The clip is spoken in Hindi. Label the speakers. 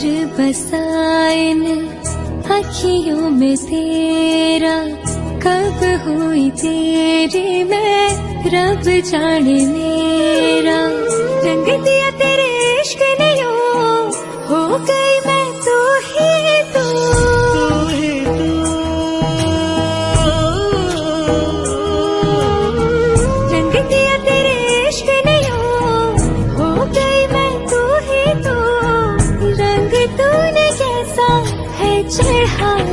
Speaker 1: बसाइन अखियों में तेरा, कब हुई तेरी मैं रब जाने मेरा। रंग दिया तेरे इश्क ने यूं, हो गई मैं तू ही तू। रंग दिया तेरे इश्क ने यूं, हो गई मैं तू ही तू। रंग तूने कैसा है चढ़ा